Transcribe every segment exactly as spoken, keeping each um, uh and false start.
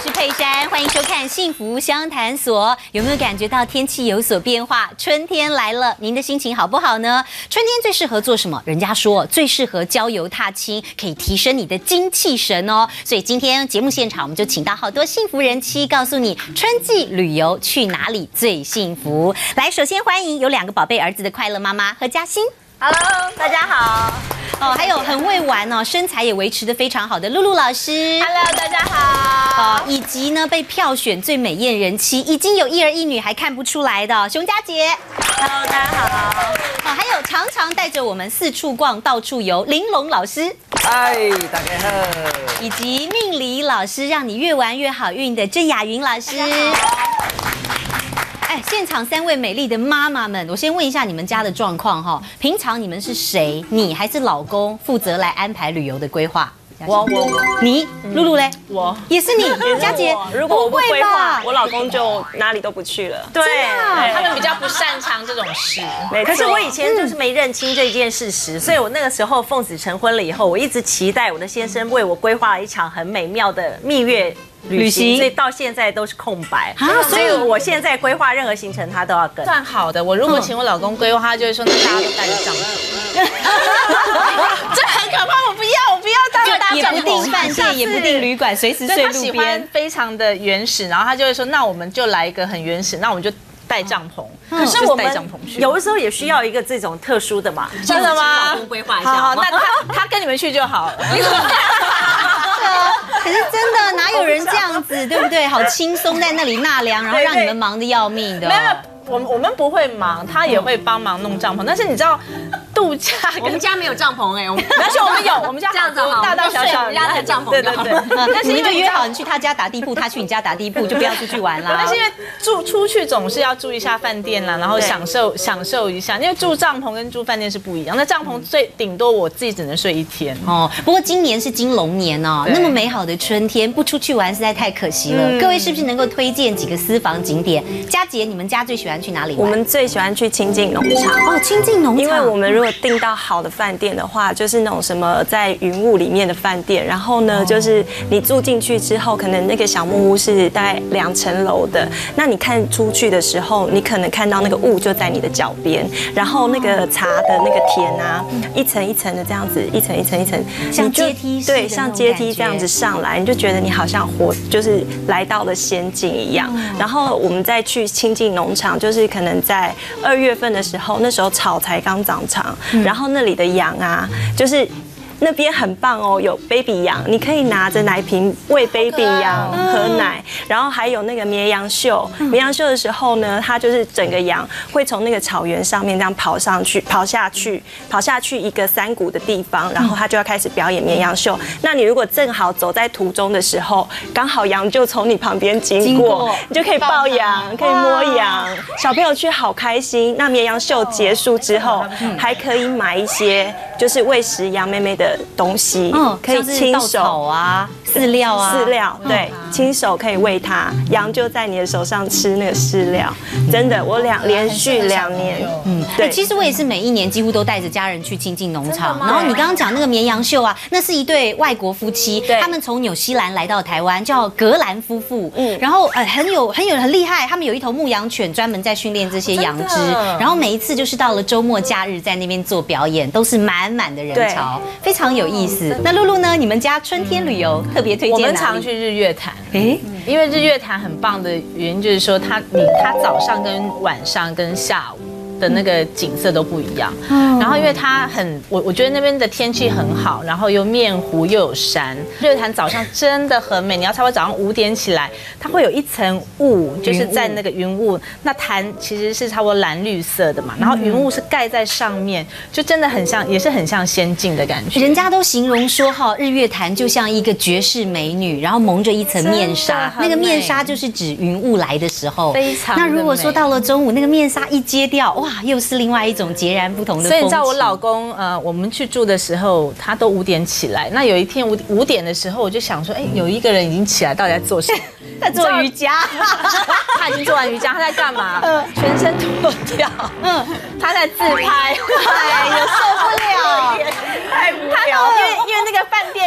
是佩珊，欢迎收看《幸福相谈所》。有没有感觉到天气有所变化？春天来了，您的心情好不好呢？春天最适合做什么？人家说最适合郊游踏青，可以提升你的精气神哦。所以今天节目现场，我们就请到好多幸福人妻，告诉你春季旅游去哪里最幸福。来，首先欢迎有两个宝贝儿子的快乐妈妈何嘉欣。 Hello， 大家好。 哦，还有很会玩哦，身材也维持得非常好的露露老师。 Hello， 大家好。 哦，以及呢被票选最美艳人妻，已经有一儿一女还看不出来的熊佳姐。 Hello， 大家好。 哦，还有常常带着我们四处逛、到处游玲珑老师。 嗨，大家好。 以及命理老师，让你越玩越好运的郑雅云老师。哎，现场三位美丽的妈妈们，我先问一下你们家的状况哈。平常你们是谁？你还是老公负责来安排旅游的规划？ 我我我， 你露露嘞？ 我也是你，佳姐。 如果我不规划， 不我老公就哪里都不去了。 对， 他们比较不擅长这种事。 可是我以前就是没认清这件事实，所以我那个时候奉子成婚了以后，我一直期待我的先生为我规划了一场很美妙的蜜月旅行，所以到现在都是空白啊。所以我现在规划任何行程，他都要跟。 算好的，我如果请我老公规划，他就会说那大家都带着帐篷。这很可怕，我不要，我不要大家搭也不订饭店，也不订旅馆，随时睡路边， 非常的原始。然后他就会说，那我们就来一个很原始，那我们就带帐篷。 可是我们有的时候也需要一个这种特殊的嘛， 真的吗？ 老公规划一下。 好，那他他跟你们去就好了。 可是真的哪有人这样子，对不对？好轻松在那里纳凉，然后让你们忙得要命的。 没有，我们我们不会忙，他也会帮忙弄帐篷。但是你知道，度假我们家没有帐篷哎， 但是我们有，我们家这样子好， 大大小小我们家的帐篷。 对对对。 但是你们就约好，你去他家打地铺，他去你家打地铺，就不要出去玩啦。 但是因为住出去总是要住一下饭店啦，然后享受享受一下，因为住帐篷跟住饭店是不一样。那帐篷最顶多我自己只能睡一天哦。不过今年是金龙年哦，那么美好的春天不出去玩实在太可惜了。各位是不是能够推荐几个私房景点？佳姐，你们家最喜欢去哪里玩？ 我们最喜欢去清境农场哦，清境农场， 因为我们如果订到好的饭店的话，就是那种什么在云雾里面的饭店，然后呢，就是你住进去之后，可能那个小木屋是大概两层楼的，那你看出去的时候，你可能看到那个雾就在你的脚边，然后那个茶的那个田啊，一层一层的这样子，一层一层一层， 像阶梯， 对，像阶梯这样子上来，你就觉得你好像活，就是来到了仙境一样。然后我们再去清境农场，就是可能在二月份的时候，那时候草才刚长长，然后那里的羊啊，就是那边很棒哦，有 baby 羊，你可以拿着奶瓶喂 baby 羊喝奶，然后还有那个绵羊秀。绵羊秀的时候呢，它就是整个羊会从那个草原上面这样跑上去、跑下去、跑下去一个山谷的地方，然后它就要开始表演绵羊秀。那你如果正好走在途中的时候，刚好羊就从你旁边经过，你就可以抱羊，可以摸羊，小朋友去好开心。那绵羊秀结束之后，还可以买一些就是喂食羊妹妹的东西， 嗯， 可以亲手啊，饲料啊， 饲料，对，亲手可以喂它，羊就在你的手上吃那个饲料。真的，我两连续两年， 嗯，对，其实我也是每一年几乎都带着家人去清境农场。然后你刚刚讲那个绵羊秀啊，那是一对外国夫妻，他们从纽西兰来到台湾，叫格兰夫妇，嗯，然后呃很有很有很厉害，他们有一头牧羊犬，专门在训练这些羊只，然后每一次就是到了周末假日在那边做表演，都是满满的人潮，非常有意思。那露露呢？你们家春天旅游特别推荐哪里？ 我们常去日月潭， 哎， 因为日月潭很棒的原因就是说它你它早上跟晚上跟下午的那个景色都不一样。然后因为它很，我我觉得那边的天气很好，然后又面湖又有山。日月潭早上真的很美，你要差不多早上五点起来，它会有一层雾，就是在那个云雾，那潭其实是差不多蓝绿色的嘛，然后云雾是盖在上面，就真的很像，也是很像仙境的感觉。 人家都形容说哈，日月潭就像一个绝世美女，然后蒙着一层面纱，那个面纱就是指云雾来的时候。 非常。 那如果说到了中午，那个面纱一揭掉，哇，又是另外一种截然不同的风景。 所以你知道我老公呃，我们去住的时候，他都五点起来。那有一天五五点的时候，我就想说，哎，有一个人已经起来，到底在做什么？ 在做瑜伽。 他已经做完瑜伽，他在干嘛？全身脱掉。嗯，他在自拍。哎， 有受不了， 太无聊。因为因为那个饭店有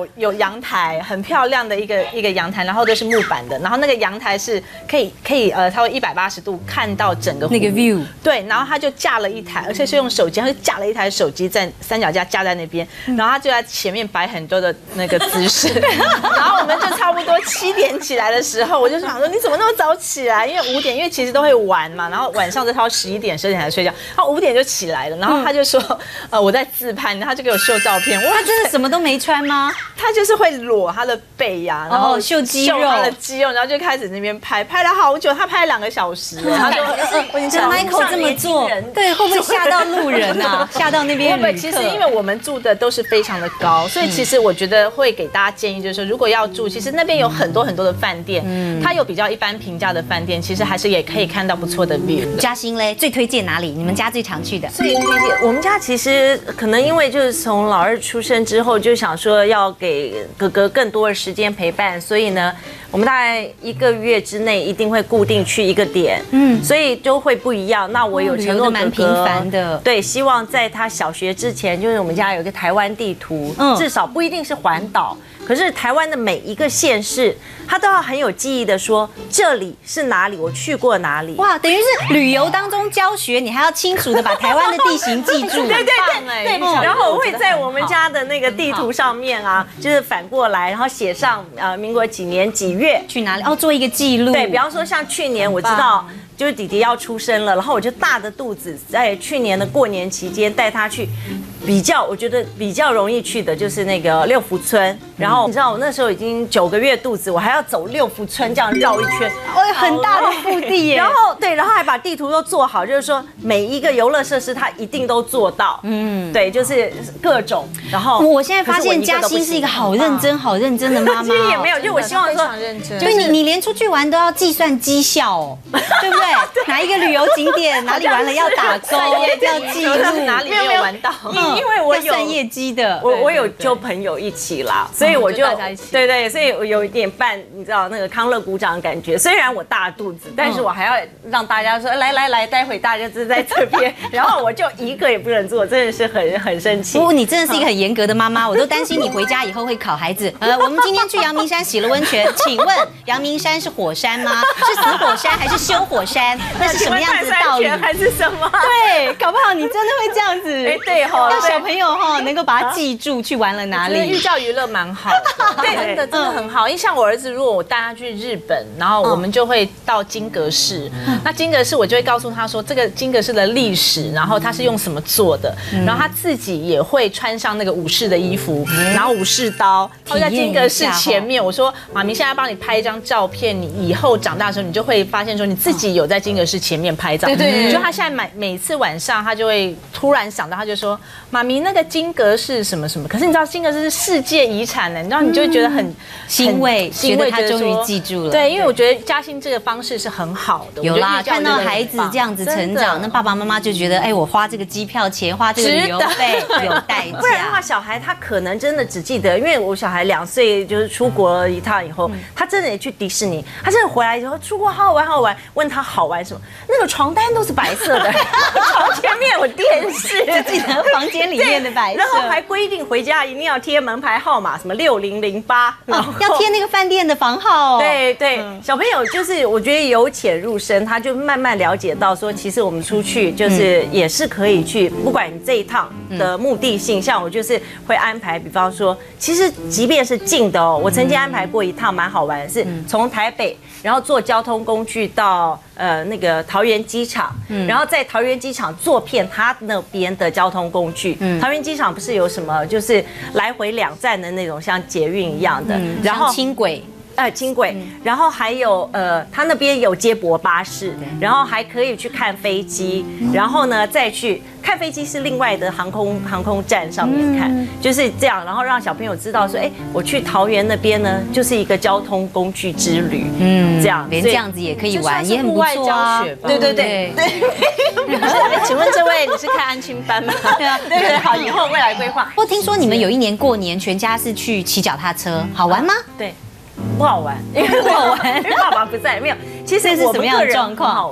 有有阳台，很漂亮的一个一个阳台，然后都是木板的，然后那个阳台是可以可以呃，它会一百八十度看到整个湖那个 view。 对，然后他就架了一台，而且是用手机，他就架了一台手机在三脚架架在那边，然后他就在前面摆很多的那个姿势，然后我们就差不多七点起来的时候，我就想说你怎么那么早起来？因为五点，因为其实都会玩嘛，然后晚上再到十一点、十二点才睡觉，然后五点就起来了，然后他就说，呃，我在自拍，然后他就给我秀照片，哇， 他真的什么都没穿吗？ 他就是会裸他的背呀，然后秀肌肉， 秀他的肌肉，然后就开始那边拍，拍了好久，他拍了两个小时，他说， 我已经 Michael 这么做，对，会不会吓到路人啊？吓到那边旅客？ 其实因为我们住的都是非常的高，所以其实我觉得会给大家建议，就是说如果要住，其实那边有很多很多的饭店，它有比较一般平价的饭店，其实还是也可以看到不错的 view。 嘉欣嘞，最推荐哪里？你们家最常去的？ 最推荐我们家其实可能因为就是从老二出生之后，就想说要给哥哥更多的时间陪伴，所以呢，我们大概一个月之内一定会固定去一个点，嗯，所以就会不一样。那我有承诺哥哥， 蛮频繁的， 对，希望在他小学之前，就是我们家有一个台湾地图，嗯，至少不一定是环岛，可是台湾的每一个县市，他都要很有记忆的说这里是哪里，我去过哪里。 哇，等于是旅游当中教学，你还要清楚的把台湾的地形记住。 对对对对，然后我会在我们家的那个地图上面啊，就是反过来，然后写上呃民国几年几月去哪里，哦，做一个记录。 对，比方说像去年我知道。就是弟弟要出生了，然后我就大着肚子，在去年的过年期间带他去比较，我觉得比较容易去的就是那个六福村。然后你知道我那时候已经九个月肚子，我还要走六福村这样绕一圈， 哦，很大的腹地耶。 然后对，然后还把地图都做好，就是说每一个游乐设施他一定都做到。嗯，对，就是各种。然后我现在发现嘉欣是一个好认真、好认真的妈妈。 其实也没有，就我希望说， 就是你你连出去玩都要计算绩效哦，对不对？哪一个旅游景点哪里玩了要打勾，要记录哪里没有玩到， 因为我有算业绩的， 我我有揪朋友一起啦，所以我就对对，所以我有一点半你知道那个康乐鼓掌的感觉。虽然我大肚子，但是我还要让大家说来来来，待会大家就在这边，然后我就一个也不能做，真的是很很生气。 不，你真的是一个很严格的妈妈，我都担心你回家以后会考孩子。呃，我们今天去阳明山洗了温泉，请问阳明山是火山吗？是死火山还是修火山？那是什么样子的道理？ 还是什么？ 对，搞不好你真的会这样子。 哎，对哈， 让小朋友哈能够把它记住，去玩了哪里。 寓教于乐蛮好的，对，真的真的很好。因为像我儿子，如果我带他去日本，然后我们就会到金阁寺。那金阁寺我就会告诉他说，这个金阁寺的历史，然后它是用什么做的，然后他自己也会穿上那个武士的衣服，然后武士刀，他在金阁寺前面。我说，妈咪现在帮你拍一张照片，你以后长大的时候，你就会发现说你自己有在金阁寺前面拍照。对对，你说他现在每每次晚上，他就会突然想到，他就说：“妈咪，那个金阁寺什么什么。”可是你知道金阁寺是世界遗产呢，你知道你就会觉得很欣慰，欣慰他终于记住了。 对，因为我觉得嘉欣这个方式是很好的。 有啦，看到孩子这样子成长，那爸爸妈妈就觉得，哎，我花这个机票钱，花这个旅游费有代价。 不然的话，小孩他可能真的只记得，因为我小孩两岁就是出国一趟以后，他真的也去迪士尼，他真的回来以后出国好好玩好好玩，问他好玩什么，那个床单都是白色的，床前面有电视， 只记得房间里面的白色， 然后还规定回家一定要贴门牌号码，什么六零零八， 要贴那个饭店的房号哦。 对对，小朋友就是我觉得由浅入深，他就慢慢了解到说，其实我们出去就是也是可以去，不管你这一趟的目的性，像我就是会安排，比方说，其实即便是近的哦，我曾经安排过一趟蛮好玩的，是从台北，然后坐交通工具到呃那个桃园机场，然后在桃园机场坐遍他那边的交通工具。桃园机场不是有什么就是来回两站的那种像捷运一样的， 然后轻轨。 呃，轻轨，然后还有呃，他那边有接驳巴士，然后还可以去看飞机，然后呢再去看飞机是另外的航空航空站上面看，就是这样，然后让小朋友知道说，哎，我去桃园那边呢，就是一个交通工具之旅，嗯，这样连这样子也可以玩，也很不错啊。 对对对对。 请问这位你是开安亲班吗？ 对啊，对对，好，以后未来规划。 我听说你们有一年过年全家是去骑脚踏车，好玩吗？ 对。不好玩，因为不好玩，因为爸爸不在。没有，其实我们个人很好玩，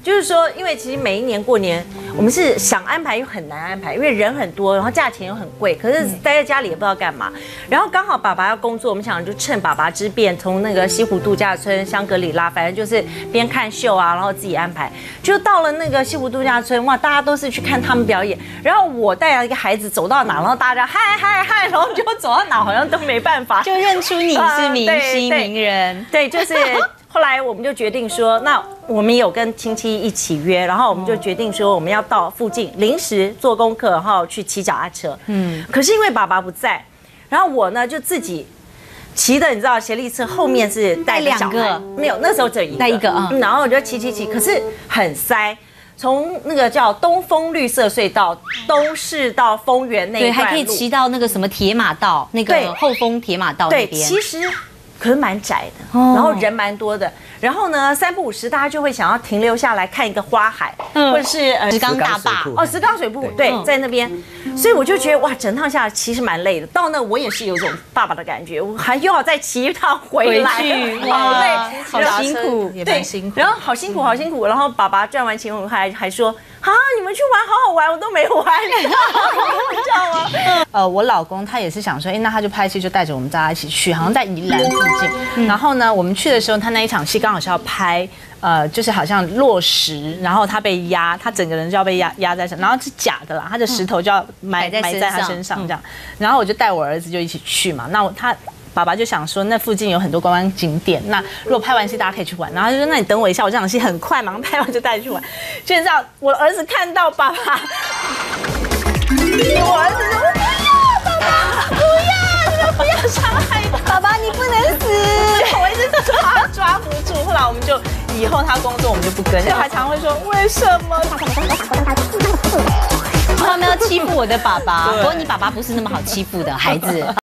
就是说，因为其实每一年过年，我们是想安排又很难安排，因为人很多，然后价钱又很贵，可是待在家里也不知道干嘛。然后刚好爸爸要工作，我们想就趁爸爸之便，从那个西湖度假村、香格里拉，反正就是边看秀啊，然后自己安排。就到了那个西湖度假村，哇，大家都是去看他们表演，然后我带了一个孩子走到哪，然后大家嗨嗨嗨，然后就走到哪好像都没办法， 就认出你是明星名人。 对，就是后来我们就决定说，那我们有跟亲戚一起约，然后我们就决定说我们要到附近临时做功课，然后去骑脚踏车。嗯，可是因为爸爸不在，然后我呢就自己骑的，你知道协力车后面是带两个，没有，那时候只有一个， 带一个啊。 然后我就骑骑骑，可是很塞。从那个叫东风绿色隧道东市到丰原那一段路， 对，还可以骑到那个什么铁马道，那个后丰铁马道那边。 对，其实可是蛮窄的，然后人蛮多的。然后呢，三不五时大家就会想要停留下来看一个花海，或者是呃石冈大坝哦，石冈水库，对，在那边。所以我就觉得哇，整趟下来其实蛮累的。到那我也是有种爸爸的感觉，我还又要再骑一趟回来，好累， 好辛苦， 也蛮辛苦。 然后好辛苦，好辛苦。然后爸爸赚完钱后还还说啊，你们去玩好好玩，我都没玩，你知道吗？ 呃，我老公他也是想说，哎，那他就拍戏就带着我们大家一起去，好像在宜兰附近。然后呢，我们去的时候，他那一场戏刚好是要拍，呃，就是好像落石，然后他被压，他整个人就要被压压在上，然后是假的啦，他的石头就要埋埋在他身上这样。然后我就带我儿子就一起去嘛，那他。爸爸就想说，那附近有很多观光景点，那如果拍完戏大家可以去玩。然后他就说，那你等我一下，我这场戏很快，马上拍完就带你去玩。就你知道，我儿子看到爸爸，我儿子说，我不要，爸爸，不要，你们不要伤害他，爸爸你不能死。我一直抓抓不住，后来我们就以后他工作我们就不跟，就还常会说为什么？ 他们要欺负我的爸爸，不过你爸爸不是那么好欺负的孩子。